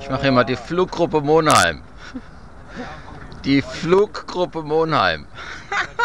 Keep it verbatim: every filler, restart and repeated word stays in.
Ich mache hier mal die Fluggruppe Monheim. Die Fluggruppe Monheim.